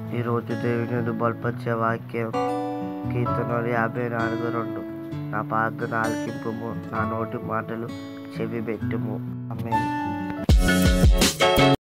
ఈరోజు దేవుని బలపరిచే వాక్యం కీర్తనలు 54:2. నా ప్రార్థన ఆలకింపుము, నా నోటి మాటలు చెవిపెట్టుము. ఆమేన్.